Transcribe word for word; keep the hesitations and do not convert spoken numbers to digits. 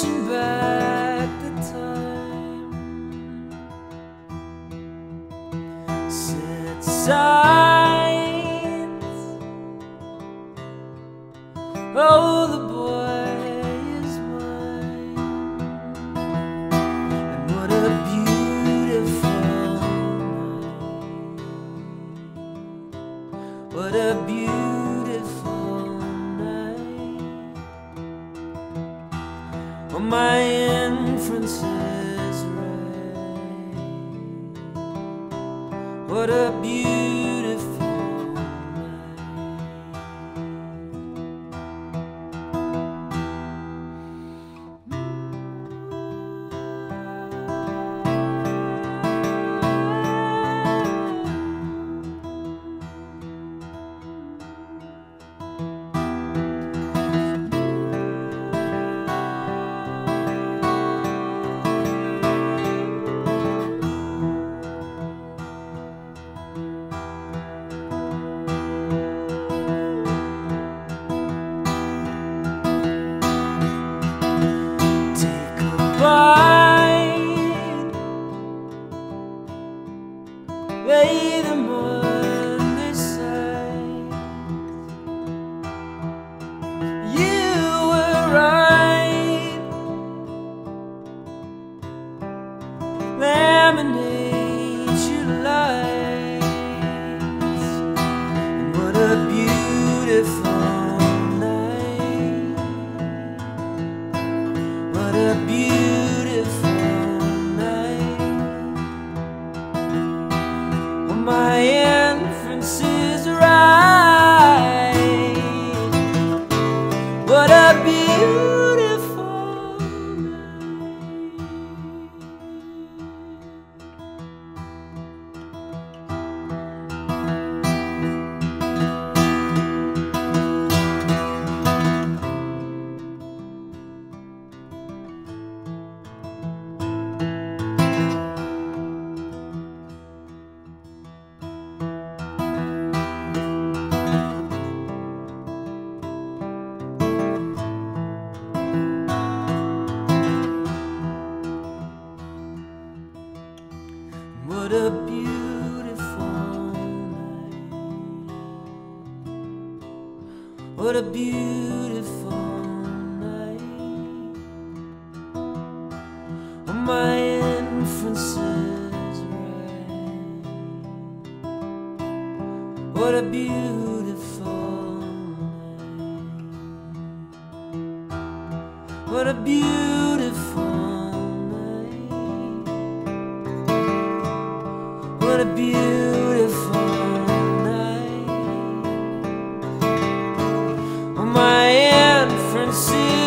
wishing back the time. Set signs. Oh, the boy is mine. And what a beautiful night. What a beautiful night. Oh, my inference is right. What a beautiful lay them on their side. You were right. Laminate your lights. And what a beautiful night. What a beautiful my inference is right. What a beautiful night. What a beautiful night. What a beautiful night. Oh, my inference is right. What a beautiful night. What a beautiful What a beautiful night. Oh, my inference is